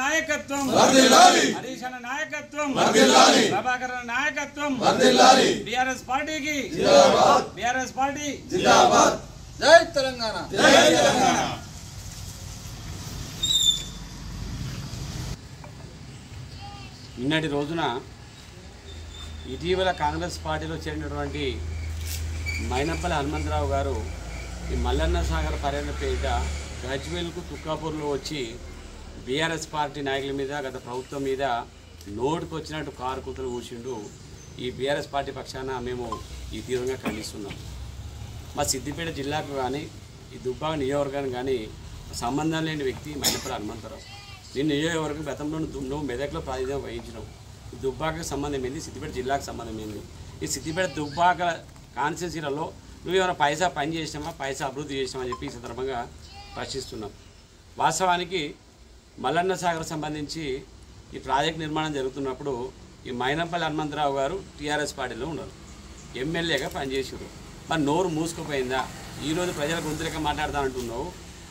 నాయకత్వం హరీష్ అన్న నాయకత్వం ప్రభాకర్ అన్న నాయకత్వం బీఆర్ఎస్ పార్టీకి బీఆర్ఎస్ పార్టీ జిందాబాద్ జై తెలంగాణ జై తెలంగాణ నిన్నటి రోజున ఇటీవల కాంగ్రెస్ పార్టీలో చేరినటువంటి మైనపల్లి హనుమంతరావు గారు ఈ మల్లన్న సాగర్ పర్యటన పేరిట గజ్వేల్కు తుక్కాపూర్లో వచ్చి బీఆర్ఎస్ పార్టీ నాయకుల మీద గత ప్రభుత్వం మీద నోటుకు వచ్చినట్టు కారు కూతురు కూర్చుండు. ఈ బీఆర్ఎస్ పార్టీ పక్షాన మేము ఈ తీవ్రంగా ఖండిస్తున్నాం. మా సిద్దిపేట జిల్లాకు కానీ ఈ దుబ్బాక నియోజకవర్గానికి కానీ సంబంధం లేని వ్యక్తి మైనపల్లి హనుమంతరావు. నేను నియోజకవర్గం గతంలో నువ్వు మెదక్లో ప్రాతినిధ్యం వహించినావు. దుబ్బాకకు సంబంధం ఏంది, సిద్దిపేట జిల్లాకు సంబంధం ఏంది? ఈ సిద్దిపేట దుబ్బాక కాన్స్టిట్యూన్సీలలో నువ్వు ఏమైనా పైసా పని చేసినామా, పైసా అభివృద్ధి చేసినామని చెప్పి ఈ సందర్భంగా ప్రశ్నిస్తున్నాం. వాస్తవానికి మల్లన్న సాగర్ సంబంధించి ఈ ప్రాజెక్ట్ నిర్మాణం జరుగుతున్నప్పుడు ఈ మైనపల్లి హనుమంతరావు గారు టీఆర్ఎస్ పార్టీలో ఉన్నారు, ఎమ్మెల్యేగా పనిచేసారు. మరి నోరు మూసుకుపోయిందా? ఈరోజు ప్రజల గొంతులక మాట్లాడతానంటున్నావు.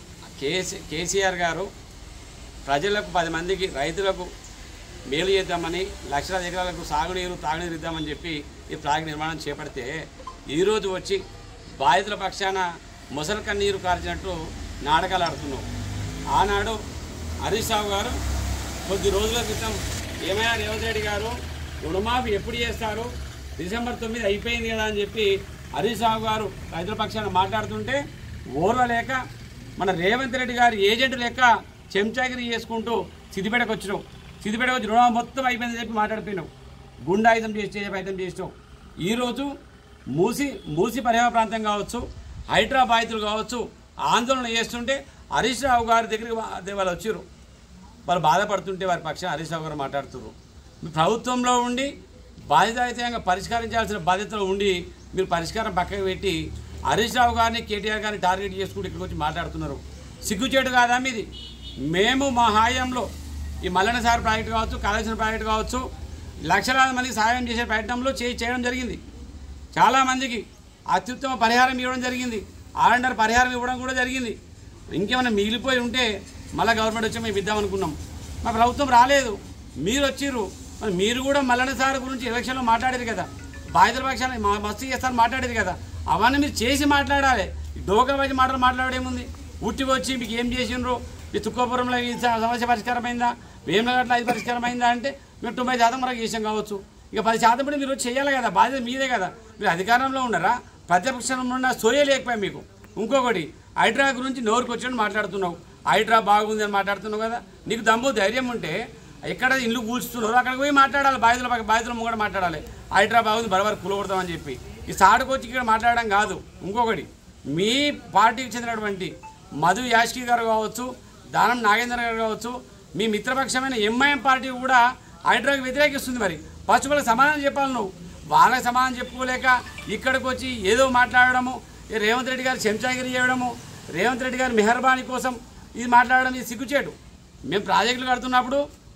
కేసీఆర్ గారు ప్రజలకు 10 మందికి రైతులకు మేలు చేద్దామని లక్షల ఎకరాలకు సాగునీరు తాగునీరు ఇద్దామని చెప్పి ఈ ప్రాజెక్ట్ నిర్మాణం చేపడితే ఈరోజు వచ్చి బాధితుల పక్షాన మొసలు కన్నీరు కార్చినట్టు నాటకాలు ఆడుతున్నావు. ఆనాడు హరీష్ రావు గారు కొద్ది రోజుల క్రితం ఏమైనా రేవంత్ రెడ్డి గారు రుణమాఫీ ఎప్పుడు చేస్తారు, డిసెంబర్ 9 అయిపోయింది కదా అని చెప్పి హరీష్ రావు గారు రైతుల పక్షాన మాట్లాడుతుంటే ఓర్వలేక మన రేవంత్ రెడ్డి గారు ఏజెంట్ లెక్క చెంచాగిరి చేసుకుంటూ సిద్దిపేటకు వచ్చినావు. సిద్దిపేటకు వచ్చి రుణం మొత్తం అయిపోయిందని చెప్పి మాట్లాడిపోయినావు. గుండాయుధం చేసే ప్రయత్నం చేసినావు. ఈరోజు మూసి పరిహార ప్రాంతం కావచ్చు, హైడ్రా బాధితులు కావచ్చు ఆందోళన చేస్తుంటే హరీష్ రావు గారి దగ్గరికి వాళ్ళు వచ్చారు. వాళ్ళు బాధపడుతుంటే వారి పక్షాన హరీష్ రావు గారు మాట్లాడుతున్నారు. ప్రభుత్వంలో ఉండి బాధ్యతాయుతంగా పరిష్కరించాల్సిన బాధ్యతలో ఉండి మీరు పరిష్కారం పక్కకు పెట్టి హరీష్ రావు గారిని కేటీఆర్ గారిని టార్గెట్ చేసుకుంటూ ఇక్కడికి వచ్చి మాట్లాడుతున్నారు. సిగ్గుచేటు కాదా మీది? మేము మా హాయంలో ఈ మల్లన్న సాగర్ ప్రాజెక్టు కావచ్చు, కాళేశ్వరం ప్రాజెక్టు కావచ్చు లక్షలాది మందికి సహాయం చేసే ప్రయత్నంలో చేయడం జరిగింది. చాలామందికి అత్యుత్తమ పరిహారం ఇవ్వడం జరిగింది. ఆర్ఎండ్ఆర్ పరిహారం ఇవ్వడం కూడా జరిగింది. ఇంకేమైనా మిగిలిపోయి ఉంటే మళ్ళీ గవర్నమెంట్ వచ్చి మేము ఇద్దామనుకున్నాం. మా ప్రభుత్వం రాలేదు, మీరు వచ్చిర్రు. మరి మీరు కూడా మల్లన్న సాగర్ గురించి ఎలక్షన్లో మాట్లాడారు కదా, బాధితుల పక్షాన మస్తు చేస్తారని మాట్లాడారు కదా, అవన్నీ మీరు చేసి మాట్లాడాలి. డోకా వచ్చి మాట్లాడేముంది? ఉట్టికి వచ్చి మీకు ఏం చేసిండ్రు, ఈ తుక్కాపురంలో ఈ సమస్య పరిష్కారమైందా, వేములగట్ల అది పరిష్కారమైందా అంటే మీరు 90% మనకు చేసాం కావచ్చు. ఇక 10% కూడా మీరు చేయాలి కదా, బాధ్యత మీదే కదా. మీరు అధికారంలో ఉన్నారా, ప్రతిపక్షంలో ఉన్న సోయే లేకపోయా మీకు. ఇంకొకటి హైడ్రా గురించి నోరుకు వచ్చినట్టు మాట్లాడుతున్నావు. హైడ్రా బాగుంది అని మాట్లాడుతున్నావు కదా. నీకు దమ్ము ధైర్యం ఉంటే ఎక్కడ ఇల్లు కూల్చుతున్నారు అక్కడికి పోయి మాట్లాడాలి, బాధితుల ముంగడ మాట్లాడాలి. హైడ్రా బాగుంది బరాబర్ కూలగొడతామని చెప్పి ఈ సాటుకు వచ్చి ఇక్కడ మాట్లాడడం కాదు. ఇంకొకటి మీ పార్టీకి చెందినటువంటి మధు యాష్కి గారు కావచ్చు, దానం నాగేంద్ర గారు కావచ్చు, మీ మిత్రపక్షమైన ఎంఐఎం పార్టీ కూడా హైడ్రాకి వ్యతిరేకిస్తుంది. మరి ఫస్ట్ వాళ్ళకి సమాధానం చెప్పాలి. నువ్వు వాళ్ళకి సమాధానం చెప్పుకోలేక ఇక్కడికి వచ్చి ఏదో మాట్లాడడము, రేవంత్ రెడ్డి గారు చెంచాగిరి చేయడము, రేవంత్ రెడ్డి గారి మెహర్బానీ కోసం ఇది మాట్లాడడం ఇది సిగ్గుచేటు. మేము ప్రాజెక్టులు కడుతున్నప్పుడు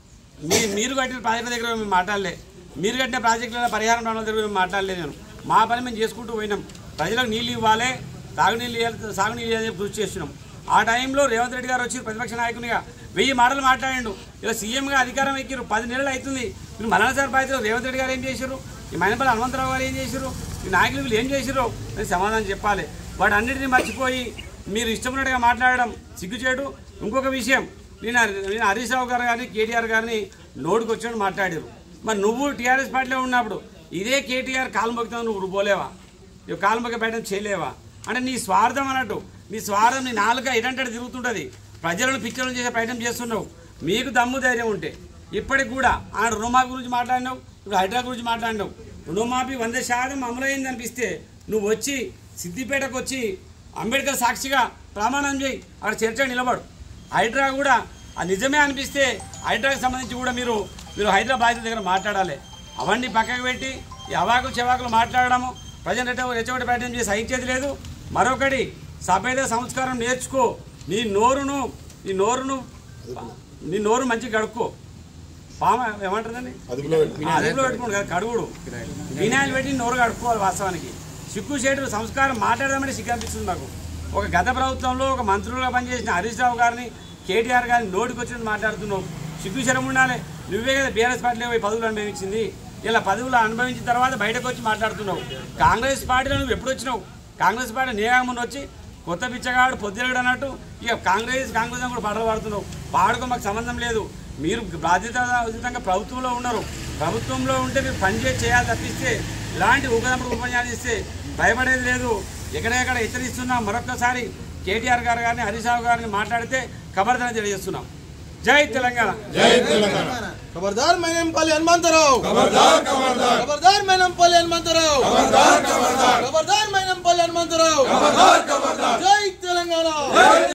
మీరు కట్టిన ప్రాజెక్టుల దగ్గర మేము మాట్లాడలే, మీరు కట్టిన ప్రాజెక్టుల పరిహారం రావడం దగ్గర మేము మాట్లాడలేదు. నేను మా పని మేము చేసుకుంటూ పోయినాం. ప్రజలకు నీళ్ళు ఇవ్వాలి, తాగునీళ్ళు ఇవ్వాలి, సాగునీళ్ళు ఇవ్వాలని కృషి చేస్తున్నాం. ఆ టైంలో రేవంత్ రెడ్డి గారు వచ్చి ప్రతిపక్ష నాయకునిగా 1000 మాటలు మాట్లాడిండు. ఇలా సీఎంగా అధికారం ఎక్కిరు, 10 నెలలు అవుతుంది. మీరు మల్లన్న సాగర్ బాధితులు రేవంత్ రెడ్డి గారు ఏం చేశారు, ఈ మైనపల్లి హనుమంతరావు గారు ఏం చేశారు, ఈ నాయకులు వీళ్ళు ఏం చేశారో అని సమాధానం చెప్పాలి. వాటి అన్నింటినీ మర్చిపోయి మీరు ఇష్టమైనట్టుగా మాట్లాడడం సిగ్గుచేటు. ఇంకొక విషయం, నేను హరీష్ రావు గారు కానీ కేటీఆర్ గారిని నోటుకు వచ్చినట్టు మాట్లాడారు. మరి నువ్వు టీఆర్ఎస్ పార్టీలో ఉన్నప్పుడు ఇదే కేటీఆర్ కాలు మొక్కుతావు, నువ్వు పోలేవా? నువ్వు కాలు మొక్క పెట్టడం చేయలేవా? అంటే నీ స్వార్థం అన్నట్టు, నీ స్వార్థం నీ నాలుక ఎడంటే తిరుగుతుంటుంది. ప్రజలను పిచ్చలను చేసే ప్రయత్నం చేస్తున్నావు. మీకు దమ్ము ధైర్యం ఉంటే ఇప్పటికి కూడా ఆ రుణమాఫీ గురించి మాట్లాడినావు, ఇప్పుడు హైడ్రా గురించి మాట్లాడినావు. రుణమాఫీ 100% అమలైంది అనిపిస్తే నువ్వు వచ్చి సిద్దిపేటకు వచ్చి అంబేద్కర్ సాక్షిగా ప్రమాణం చేయి, అక్కడ చర్చ నిలబడు. హైడ్రా కూడా నిజమే అనిపిస్తే హైడ్రాకి సంబంధించి కూడా మీరు హైదరాబాద్ దగ్గర మాట్లాడాలి. అవన్నీ పక్కకు పెట్టి ఈ అవాకులు చెవాకులు మాట్లాడడము, ప్రజలు రెచ్చగొట్టే ప్రయత్నం చేసి సహించేది లేదు. మరొకటి సభ్యత సంస్కారం నేర్చుకో. నీ నోరు మంచిగా కడుక్కో. ఏమంటుందండి అదుపులో పెట్టుకోండి కదా, కడుగుడు వినాయలు పెట్టి నోరు కడుక్కోవాలి. వాస్తవానికి సిగ్గు చేయడం సంస్కారం మాట్లాడదామంటే సిగ్గు అనిపిస్తుంది నాకు. ఒక గత ప్రభుత్వంలో ఒక మంత్రులుగా పనిచేసిన హరీష్ రావు గారిని కేటీఆర్ గారిని నోటికి వచ్చినట్టు మాట్లాడుతున్నావు. సిగ్గుశరం ఉండాలి. నువ్వే కదా బీఆర్ఎస్ పార్టీలో పోయి పదవులు అనుభవించింది. ఇలా పదవులు అనుభవించిన తర్వాత బయటకు వచ్చి మాట్లాడుతున్నావు. కాంగ్రెస్ పార్టీలో నువ్వు ఎప్పుడు వచ్చినావు? కాంగ్రెస్ పార్టీ నేగాముందు వచ్చి కొత్త పిచ్చగాడు పొద్దుగడు అన్నట్టు ఇక కాంగ్రెస్ కూడా పాటలు పాడుతున్నావు. పాడుకో మాకు సంబంధం లేదు. మీరు బాధ్యతాయుతంగా ప్రభుత్వంలో ఉన్నారు. ప్రభుత్వంలో ఉంటే మీరు పనిచేసి చేయాలి తప్పిస్తే ఇలాంటి ఊగదప్పుడు ఉపన్యాసం ఇస్తే భయపడేది లేదు. ఎక్కడెక్కడ హెచ్చరిస్తున్నా మరొక్కసారి కేటీఆర్ గారు కానీ హరీష్ రావు గారిని మాట్లాడితే ఖబర్దార్ తెలియజేస్తున్నాం. జై తెలంగాణ. జై తెలంగాణ. ఖబర్దార్ మైనంపల్లి హనుమంతరావు. ఖబర్దార్ ఖబర్దార్. ఖబర్దార్ మైనంపల్లి హనుమంతరావు. ఖబర్దార్ ఖబర్దార్. ఖబర్దార్ మైనంపల్లి హనుమంతరావు. ఖబర్దార్ ఖబర్దార్. జై తెలంగాణ.